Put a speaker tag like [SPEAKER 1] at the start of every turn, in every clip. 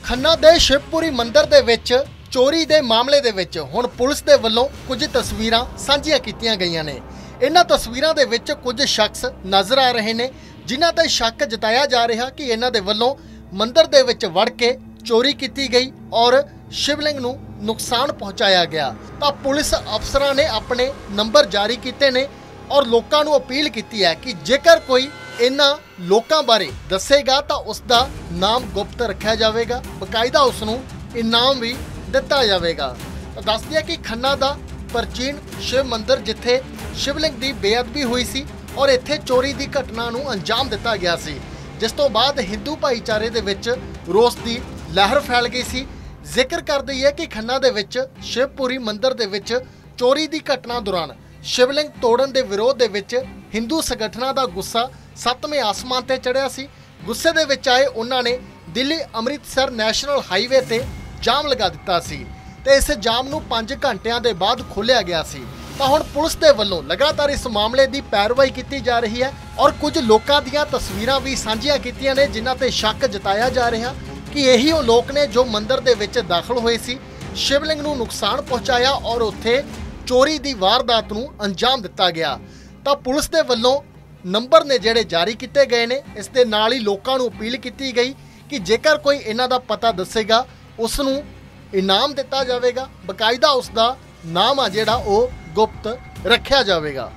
[SPEAKER 1] ਖੰਨਾ ਦੇ ਸ਼ਿਵਪੁਰੀ ਮੰਦਿਰ ਦੇ ਵਿੱਚ ਚੋਰੀ ਦੇ ਮਾਮਲੇ ਦੇ ਵਿੱਚ ਹੁਣ ਪੁਲਿਸ ਦੇ ਵੱਲੋਂ ਕੁਝ ਤਸਵੀਰਾਂ ਸਾਂਝੀਆਂ ਕੀਤੀਆਂ ਗਈਆਂ ਨੇ। ਇਹਨਾਂ ਤਸਵੀਰਾਂ ਦੇ ਵਿੱਚ ਕੁਝ ਸ਼ਖਸ ਨਜ਼ਰ ਆ ਰਹੇ ਨੇ ਜਿਨ੍ਹਾਂ ਤੇ ਸ਼ੱਕ ਜਤਾਇਆ ਜਾ ਰਿਹਾ ਕਿ ਇਹਨਾਂ ਦੇ ਵੱਲੋਂ ਮੰਦਿਰ ਦੇ ਵਿੱਚ ਵੜ ਕੇ ਚੋਰੀ ਕੀਤੀ ਗਈ ਔਰ शिवलिंग ਨੂੰ ਨੁਕਸਾਨ ਪਹੁੰਚਾਇਆ ਗਿਆ। ਤਾਂ ਪੁਲਿਸ ਅਫਸਰਾਂ ਨੇ ਆਪਣੇ ਨੰਬਰ ਜਾਰੀ ਕੀਤੇ ਨੇ ਔਰ ਲੋਕਾਂ ਨੂੰ ਅਪੀਲ ਕੀਤੀ ਹੈ ਕਿ ਜੇਕਰ ਕੋਈ ਇਹਨਾਂ ਲੋਕਾਂ ਬਾਰੇ ਦੱਸੇਗਾ ਤਾਂ ਉਸ ਦਾ ਨਾਮ ਗੁਪਤ ਰੱਖਿਆ ਜਾਵੇਗਾ, ਬਕਾਇਦਾ ਉਸ ਨੂੰ ਇਨਾਮ ਵੀ ਦਿੱਤਾ ਜਾਵੇਗਾ। ਦੱਸ ਦਿਆ ਕਿ ਖੰਨਾ ਦਾ ਪ੍ਰਾਚੀਨ शिव ਮੰਦਿਰ ਜਿੱਥੇ शिवलिंग ਦੀ ਬੇਅਦਬੀ ਹੋਈ ਸੀ ਔਰ ਇੱਥੇ ਚੋਰੀ ਦੀ ਘਟਨਾ ਨੂੰ ਅੰਜਾਮ ਦਿੱਤਾ ਗਿਆ ਸੀ, ਜਿਸ ਤੋਂ ਬਾਅਦ ਹਿੰਦੂ ਭਾਈਚਾਰੇ ਦੇ ਵਿੱਚ ਰੋਸ ਦੀ ਲਹਿਰ ਫੈਲ ਗਈ ਸੀ। ਜ਼ਿਕਰ ਕਰ ਦਈਏ ਕਿ ਖੰਨਾ ਦੇ ਵਿੱਚ ਸ਼ਿਵਪੁਰੀ ਮੰਦਿਰ ਦੇ ਵਿੱਚ ਚੋਰੀ ਦੀ ਘਟਨਾ ਦੌਰਾਨ शिवलिंग ਤੋੜਨ ਦੇ ਵਿਰੋਧ ਦੇ ਵਿੱਚ ਹਿੰਦੂ ਸੰਗਠਨਾਂ ਦਾ ਗੁੱਸਾ 7ਵੇਂ ਆਸਮਾਨ ਤੇ ਚੜਿਆ ਸੀ। ਗੁੱਸੇ ਦੇ ਵਿੱਚ ਆਏ ਉਹਨਾਂ ਨੇ ਦਿੱਲੀ ਅੰਮ੍ਰਿਤਸਰ ਨੈਸ਼ਨਲ ਹਾਈਵੇ ਤੇ ਜਾਮ ਲਗਾ ਦਿੱਤਾ ਸੀ ਤੇ ਇਸ ਜਾਮ ਨੂੰ 5 ਘੰਟਿਆਂ ਦੇ ਬਾਅਦ ਖੋਲ੍ਹਿਆ ਗਿਆ ਸੀ। ਤਾਂ ਹੁਣ ਪੁਲਿਸ ਦੇ ਵੱਲੋਂ ਲਗਾਤਾਰ ਇਸ ਮਾਮਲੇ ਦੀ ਪੈਰਵਾਈ ਕੀਤੀ ਜਾ ਰਹੀ ਹੈ ਔਰ ਕੁਝ ਲੋਕਾਂ ਦੀਆਂ ਤਸਵੀਰਾਂ ਵੀ ਸਾਂਝੀਆਂ ਕੀਤੀਆਂ ਨੇ ਜਿਨ੍ਹਾਂ ਤੇ ਸ਼ੱਕ ਜਤਾਇਆ ਜਾ ਰਿਹਾ ਕਿ ਇਹੀ ਉਹ ਲੋਕ ਨੇ ਜੋ ਮੰਦਿਰ ਦੇ ਵਿੱਚ ਦਾਖਲ ਹੋਏ ਸੀ, शिवलिंग ਨੂੰ ਨੁਕਸਾਨ ਪਹੁੰਚਾਇਆ ਔਰ ਉੱਥੇ ਚੋਰੀ ਦੀ ਵਾਰਦਾਤ ਨੂੰ ਅੰਜਾਮ ਦਿੱਤਾ ਗਿਆ। ਤਾਂ ਪੁਲਿਸ ਦੇ ਵੱਲੋਂ ਨੰਬਰ ਨੇ ਜਿਹੜੇ ਜਾਰੀ ਕੀਤੇ ਗਏ ਨੇ, ਇਸ ਦੇ ਨਾਲ ਹੀ ਲੋਕਾਂ ਨੂੰ ਅਪੀਲ ਕੀਤੀ ਗਈ ਕਿ ਜੇਕਰ ਕੋਈ ਇਹਨਾਂ ਦਾ ਪਤਾ ਦੱਸੇਗਾ ਉਸ ਨੂੰ ਇਨਾਮ ਦਿੱਤਾ ਜਾਵੇਗਾ, ਬਕਾਇਦਾ ਉਸ ਦਾ ਨਾਮ ਆ ਜਿਹੜਾ ਉਹ ਗੁਪਤ ਰੱਖਿਆ ਜਾਵੇਗਾ।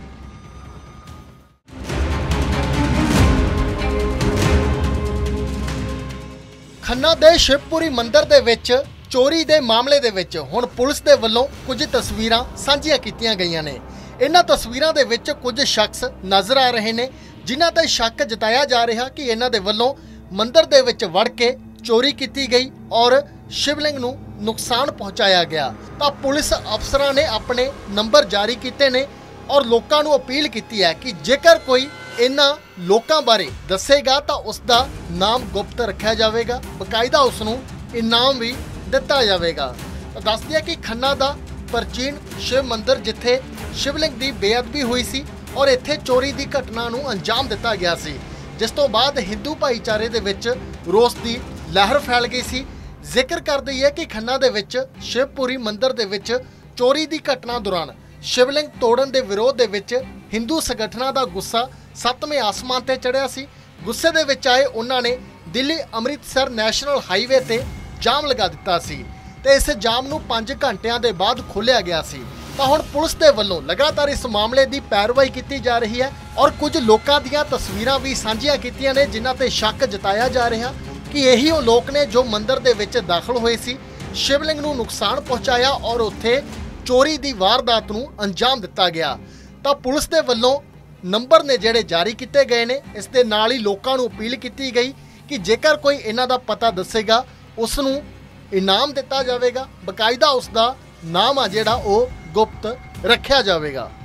[SPEAKER 1] ਖੰਨਾ ਦੇ ਸ਼ਿਵਪੁਰੀ ਮੰਦਿਰ ਦੇ ਵਿੱਚ ਚੋਰੀ ਦੇ ਮਾਮਲੇ ਦੇ ਵਿੱਚ ਹੁਣ ਪੁਲਿਸ ਦੇ ਵੱਲੋਂ ਕੁਝ ਤਸਵੀਰਾਂ ਸਾਂਝੀਆਂ ਕੀਤੀਆਂ ਗਈਆਂ ਨੇ। ਇਹਨਾਂ ਤਸਵੀਰਾਂ ਦੇ ਵਿੱਚ ਕੁਝ ਸ਼ਖਸ ਨਜ਼ਰ ਆ ਰਹੇ ਨੇ ਜਿਨ੍ਹਾਂ ਤੇ ਸ਼ੱਕ ਜਤਾਇਆ ਜਾ ਰਿਹਾ ਕਿ ਇਹਨਾਂ ਦੇ ਵੱਲੋਂ ਮੰਦਿਰ ਦੇ ਵਿੱਚ ਵੜ ਕੇ ਚੋਰੀ ਕੀਤੀ ਗਈ ਔਰ शिवलिंग ਨੂੰ ਨੁਕਸਾਨ ਪਹੁੰਚਾਇਆ ਗਿਆ। ਤਾਂ ਪੁਲਿਸ ਅਫਸਰਾਂ ਨੇ ਆਪਣੇ ਨੰਬਰ ਜਾਰੀ ਕੀਤੇ ਨੇ ਔਰ ਲੋਕਾਂ ਨੂੰ ਅਪੀਲ ਕੀਤੀ ਹੈ ਕਿ ਜੇਕਰ ਕੋਈ ਇਹਨਾਂ ਲੋਕਾਂ ਬਾਰੇ ਦੱਸੇਗਾ ਤਾਂ ਉਸ ਦਾ ਨਾਮ ਗੁਪਤ ਰੱਖਿਆ ਜਾਵੇਗਾ, ਬਕਾਇਦਾ ਉਸ ਨੂੰ ਇਨਾਮ ਵੀ ਦਿੱਤਾ ਜਾਵੇਗਾ। ਦੱਸ ਦਿਆ ਕਿ ਖੰਨਾ ਦਾ ਪ੍ਰਾਚੀਨ शिव ਮੰਦਿਰ ਜਿੱਥੇ शिवलिंग ਦੀ ਬੇਅਦਬੀ ਹੋਈ ਸੀ ਔਰ ਇੱਥੇ ਚੋਰੀ ਦੀ ਘਟਨਾ ਨੂੰ ਅੰਜਾਮ ਦਿੱਤਾ ਗਿਆ ਸੀ, ਜਿਸ ਤੋਂ ਬਾਅਦ ਹਿੰਦੂ ਭਾਈਚਾਰੇ ਦੇ ਵਿੱਚ ਰੋਸ ਦੀ ਲਹਿਰ ਫੈਲ ਗਈ ਸੀ। ਜ਼ਿਕਰ ਕਰ ਦਈਏ ਕਿ ਖੰਨਾ ਦੇ ਵਿੱਚ ਸ਼ਿਵਪੁਰੀ ਮੰਦਿਰ ਦੇ ਵਿੱਚ ਚੋਰੀ ਦੀ ਘਟਨਾ ਦੌਰਾਨ शिवलिंग ਤੋੜਨ ਦੇ ਵਿਰੋਧ ਦੇ ਵਿੱਚ ਹਿੰਦੂ ਸੰਗਠਨਾਂ ਦਾ ਗੁੱਸਾ 7ਵੇਂ ਆਸਮਾਨ ਤੇ ਚੜਿਆ ਸੀ। ਗੁੱਸੇ ਦੇ ਵਿੱਚ ਆਏ ਉਹਨਾਂ ਨੇ ਦਿੱਲੀ ਅੰਮ੍ਰਿਤਸਰ ਨੈਸ਼ਨਲ ਹਾਈਵੇ ਤੇ ਜਾਮ ਲਗਾ ਦਿੱਤਾ ਸੀ ਤੇ ਇਸ ਜਾਮ ਨੂੰ 5 ਘੰਟਿਆਂ ਦੇ ਬਾਅਦ ਖੋਲ੍ਹਿਆ ਗਿਆ ਸੀ। ਤਾਂ ਹੁਣ ਪੁਲਿਸ ਦੇ ਵੱਲੋਂ ਲਗਾਤਾਰ ਇਸ ਮਾਮਲੇ ਦੀ ਪੈਰਵਾਈ ਕੀਤੀ ਜਾ ਰਹੀ ਹੈ ਔਰ ਕੁਝ ਲੋਕਾਂ ਦੀਆਂ ਤਸਵੀਰਾਂ ਵੀ ਸਾਂਝੀਆਂ ਕੀਤੀਆਂ ਨੇ ਜਿਨ੍ਹਾਂ ਤੇ ਸ਼ੱਕ ਜਤਾਇਆ ਜਾ ਰਿਹਾ ਕਿ ਇਹੀ ਉਹ ਲੋਕ ਨੇ ਜੋ ਮੰਦਿਰ ਦੇ ਵਿੱਚ ਦਾਖਲ ਹੋਏ ਸੀ, शिवलिंग ਨੂੰ ਨੁਕਸਾਨ ਪਹੁੰਚਾਇਆ ਔਰ ਉੱਥੇ ਚੋਰੀ ਦੀ ਵਾਰਦਾਤ ਨੂੰ ਅੰਜਾਮ ਦਿੱਤਾ ਗਿਆ। ਤਾਂ ਪੁਲਿਸ ਦੇ ਵੱਲੋਂ ਨੰਬਰ ਨੇ ਜਿਹੜੇ ਜਾਰੀ ਕੀਤੇ ਗਏ ਨੇ, ਇਸ ਦੇ ਨਾਲ ਹੀ ਲੋਕਾਂ ਨੂੰ ਅਪੀਲ ਕੀਤੀ ਗਈ ਕਿ ਜੇਕਰ ਕੋਈ ਇਹਨਾਂ ਦਾ ਪਤਾ ਦੱਸੇਗਾ ਉਸ ਨੂੰ ਇਨਾਮ ਦਿੱਤਾ ਜਾਵੇਗਾ, ਬਕਾਇਦਾ ਉਸ ਦਾ ਨਾਮ ਆ ਜਿਹੜਾ ਉਹ ਗੁਪਤ ਰੱਖਿਆ ਜਾਵੇਗਾ।